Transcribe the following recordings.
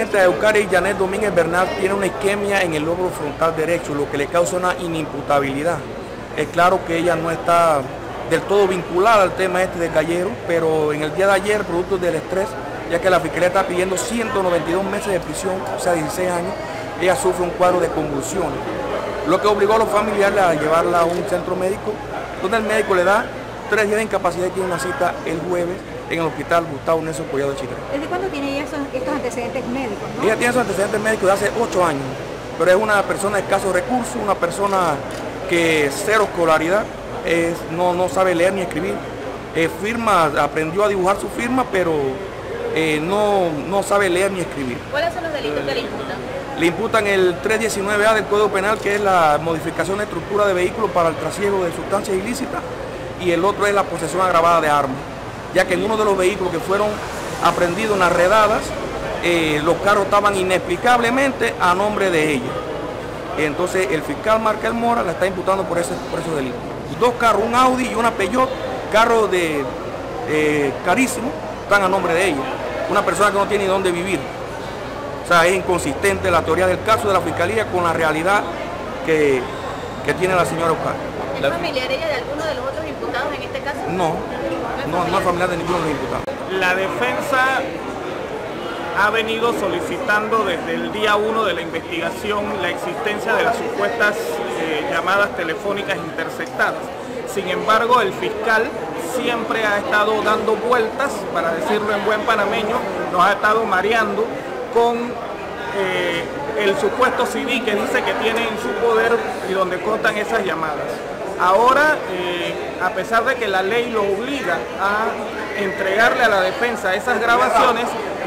Supuestamente a Eucaris Janet Domínguez Bernal tiene una isquemia en el lóbulo frontal derecho, lo que le causa una inimputabilidad. Es claro que ella no está del todo vinculada al tema este de Gallero, pero en el día de ayer, producto del estrés, ya que la Fiscalía está pidiendo 192 meses de prisión, o sea, 16 años, ella sufre un cuadro de convulsiones, lo que obligó a los familiares a llevarla a un centro médico, donde el médico le da 3 días de incapacidad y tiene una cita el jueves en el hospital Gustavo Nelson Collado de Chitré. ¿Desde cuándo tiene ella estos antecedentes médicos, no? Ella tiene esos antecedentes médicos de hace 8 años, pero es una persona de escasos recursos, una persona que cero escolaridad, no sabe leer ni escribir. Aprendió a dibujar su firma, pero no sabe leer ni escribir. ¿Cuáles son los delitos que le imputan? Le imputan el 319A del Código Penal, que es la modificación de estructura de vehículos para el trasiego de sustancias ilícitas, y el otro es la posesión agravada de armas, ya que en uno de los vehículos que fueron aprehendidos en las redadas, los carros estaban inexplicablemente a nombre de ella. Entonces el fiscal Markel Mora la está imputando por esos delitos. 2 carros, un Audi y una Peugeot, carros carísimos, están a nombre de ella. Una persona que no tiene ni dónde vivir. O sea, es inconsistente la teoría del caso de la Fiscalía con la realidad que tiene la señora Eucaris. ¿Es familiar ella de alguno de los otros imputados en este caso? No es familiar de ninguno de los imputados. La defensa ha venido solicitando desde el día 1 de la investigación la existencia de las supuestas llamadas telefónicas interceptadas. Sin embargo, el fiscal siempre ha estado dando vueltas, para decirlo en buen panameño, nos ha estado mareando con el supuesto CD que dice que tiene en su poder y donde constan esas llamadas. Ahora, a pesar de que la ley lo obliga a entregarle a la defensa esas grabaciones,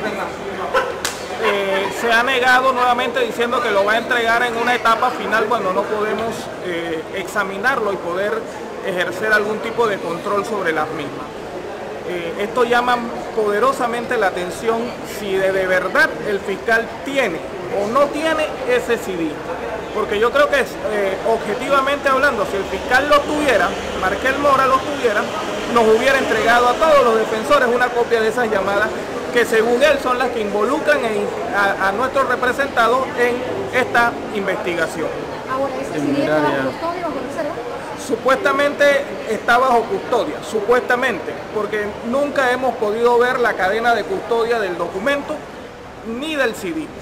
se ha negado nuevamente diciendo que lo va a entregar en una etapa final cuando no podemos examinarlo y poder ejercer algún tipo de control sobre las mismas. Esto llama poderosamente la atención si de verdad el fiscal tiene o no tiene ese CD. Porque yo creo que objetivamente hablando, si el fiscal lo tuviera, Markel Mora lo tuviera, nos hubiera entregado a todos los defensores una copia de esas llamadas que según él son las que involucran a nuestros representados en esta investigación. Ahora, ¿ese CD está bajo custodia o bajo reserva? Supuestamente está bajo custodia, supuestamente, porque nunca hemos podido ver la cadena de custodia del documento ni del CD.